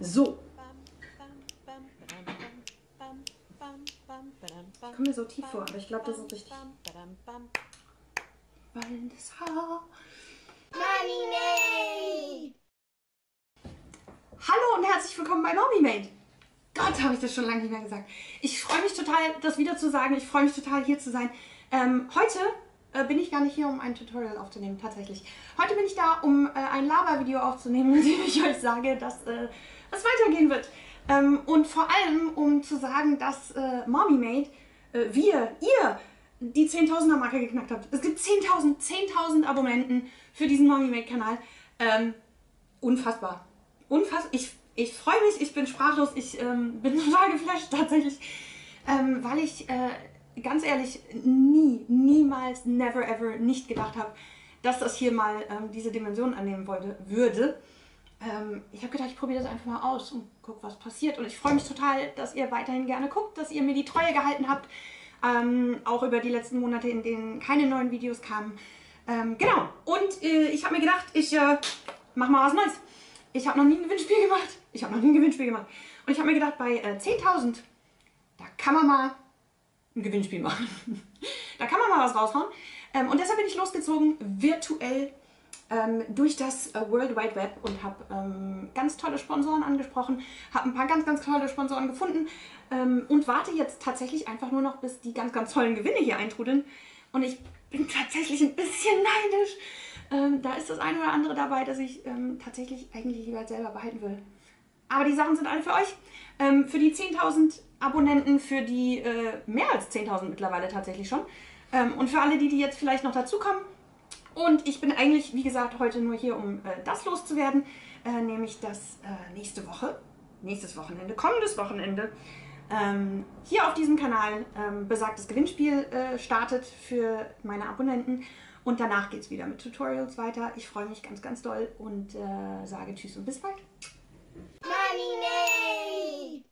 So. Ich komme mir so tief vor, aber ich glaube, das ist richtig. Wallendes Haar. Mommymade! Hallo und herzlich willkommen bei Mommymade. Gott, habe ich das schon lange nicht mehr gesagt. Ich freue mich total, das wieder zu sagen. Ich freue mich total, hier zu sein. Heute bin ich gar nicht hier, um ein Tutorial aufzunehmen, tatsächlich. Heute bin ich da, um ein Labervideo aufzunehmen, in dem ich euch sage, dass es weitergehen wird. Und vor allem, um zu sagen, dass Mommymade, ihr die 10.000er Marke geknackt habt. Es gibt 10.000 Abonnenten für diesen Mommymade-Kanal. Unfassbar. Unfassbar. Ich freue mich, ich bin sprachlos, ich bin total geflasht tatsächlich, weil ich ganz ehrlich niemals, never ever nicht gedacht habe, dass das hier mal diese Dimension annehmen würde. Ich habe gedacht, ich probiere das einfach mal aus und gucke, was passiert. Und ich freue mich total, dass ihr weiterhin gerne guckt, dass ihr mir die Treue gehalten habt, auch über die letzten Monate, in denen keine neuen Videos kamen. Genau, und ich habe mir gedacht, ich mache mal was Neues. Ich habe noch nie ein Gewinnspiel gemacht. Und ich habe mir gedacht, bei 10.000, da kann man mal ein Gewinnspiel machen. Da kann man mal was raushauen. Und deshalb bin ich losgezogen, virtuell durch das World Wide Web und habe ganz tolle Sponsoren angesprochen, habe ein paar ganz tolle Sponsoren gefunden und warte jetzt tatsächlich einfach nur noch, bis die ganz tollen Gewinne hier eintrudeln. Und ich bin tatsächlich ein bisschen neidisch. Da ist das eine oder andere dabei, das ich tatsächlich eigentlich lieber selber behalten will. Aber die Sachen sind alle für euch. Für die 10.000 Abonnenten, für die mehr als 10.000 mittlerweile tatsächlich schon. Und für alle, die jetzt vielleicht noch dazukommen. Und ich bin eigentlich, wie gesagt, heute nur hier, um das loszuwerden. Nämlich, dass kommendes Wochenende, hier auf diesem Kanal besagtes Gewinnspiel startet für meine Abonnenten. Und danach geht es wieder mit Tutorials weiter. Ich freue mich ganz doll und sage Tschüss und bis bald. Mommymade!